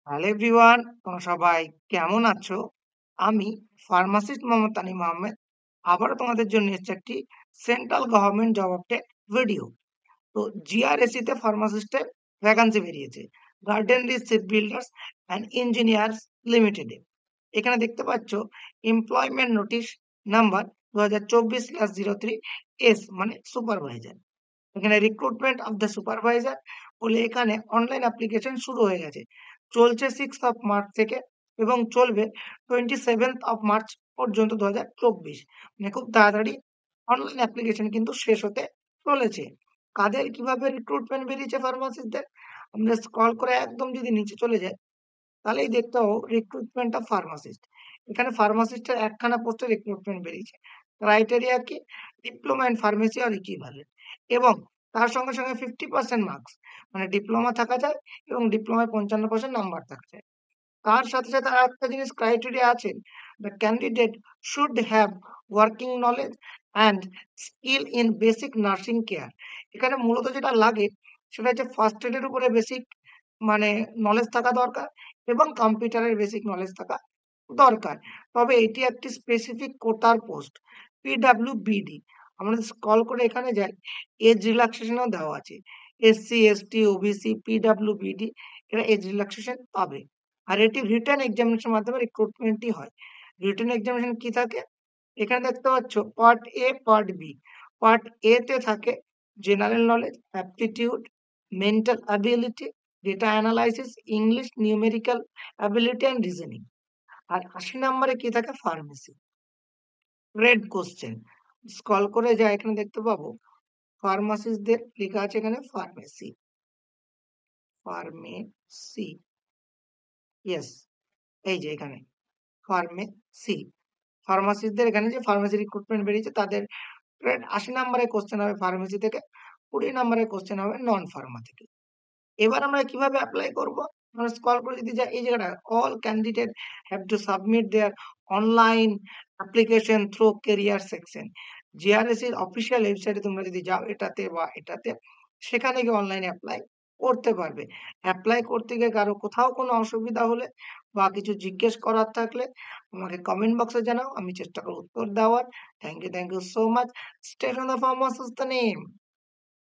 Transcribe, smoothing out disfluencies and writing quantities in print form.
Hello everyone, তোমরা সবাই কেমন আছো? আমি ফার্মাসিস্ট মোহাম্মদ তানিম আহমেদ। আবারও তোমাদের জন্য এসেছি একটি central government job update video. তো জিআরএসি তে ফার্মাসিস্টের ভ্যাকান্সি বেরিয়েছে। Garden Reach Ship Builders and Engineers লিমিটেডে। এখানে দেখতে পাচ্ছ এমপ্লয়মেন্ট নোটিশ নাম্বার 2024/03 এস মানে সুপারভাইজার। এখানে রিক্রুটমেন্ট অফ দ্য সুপারভাইজার বলে এখানে অনলাইন অ্যাপ্লিকেশন শুরু হয়ে গেছে। চলছে 6 অফ মার্চ থেকে এবং চলবে 27th অফ মার্চ পর্যন্ত 2024। মানে খুব তাড়াতাড়ি অনলাইন অ্যাপ্লিকেশন কিন্তু শেষ হতে চলেছে। কাদের কিভাবে রিক্রুটমেন্ট বেরিয়েছে ফার্মাসিস্টদের? আমরা স্ক্রল করে একদম যদি নিচে চলে যাই, তাহলেই দেখতে পাবো রিক্রুটমেন্ট অফ ফার্মাসিস্ট। এখানে ফার্মাসিস্টের একখানা পোস্টে রিক্রুটমেন্ট বেরিয়েছে। ক্রাইটেরিয়া কি? Diploma in pharmacy or equivalent এবং তার সঙ্গে, সঙ্গে 50% মার্কস মানে ডিপ্লোমা থাকা যায় এবং ডিপ্লোমায় 55% নাম্বার থাকা যায়। তার সাথে, সাথে আরেকটা জিনিস ক্রাইটেরিয়া আছে, the candidate should have working knowledge and skill in basic nursing care। এখানে মূলত যেটা লাগে সেটা হচ্ছে ফার্স্ট এড এর উপরে বেসিক মানে নলেজ থাকা দরকার এবং কম্পিউটারের বেসিক নলেজ থাকা দরকার। তবে এটি একটি স্পেসিফিক কোটার পোস্ট, পিডব্লিউবিডি। আমরা যদি স্ক্রল করে এখানে যাই, এজ রিল্যাক্সেশন ও দেওয়া আছে। এসসি, এসটি, ওবিসি, পিডব্লিউবিডি এরা এজ রিল্যাক্সেশন পাবে। আর এটি রিটেন এক্সামিনেশনের মাধ্যমে রিক্রুটমেন্টই হয়। রিটেন এক্সামিনেশন কি থাকে? এখানে দেখতে পাচ্ছ part A, part B. Part A তে থাকে general knowledge, aptitude, mental ability, data analysis, English, numerical ability and reasoning. আর ৮০ নম্বরে কি থাকে? ফার্মেসি। Red question. স্ক্রল করে যাই, এখানে দেখতে পাবো ফার্মাসিস্টদের লেখা আছে এখানে ফার্মেসি। ফার্মেসি। ইয়েস, এই যে এখানে ফার্মেসি। ফার্মাসিস্টদের এখানে যে ফার্মেসি রিক্রুটমেন্ট বেরিয়েছে তাদের রেড ৮০ নম্বরের কোশ্চেন হবে ফার্মেসি থেকে, ২০ নম্বরের কোশ্চেন হবে নন ফার্মা থেকে। এবার আমরা কিভাবে এপ্লাই করব? আমরা স্ক্রল করে যদি যাই, এই জায়গাটা all candidate have to submit their online application through career section. জিআরএসির অফিসিয়াল ওয়েবসাইটে তোমরা যদি যাও এটাতে বা এটাতে, সেখানে গিয়ে অনলাইনে এপ্লাই করতে পারবে। এপ্লাই করতে গিয়ে কারো কোথাও কোনো অসুবিধা হলে বা কিছু জিজ্ঞেস করার থাকলে আমাকে কমেন্ট বক্সে জানাও। আমি চেষ্টা করব উত্তর দেওয়ার। Thank you so much. Stay tuned for more sustaining.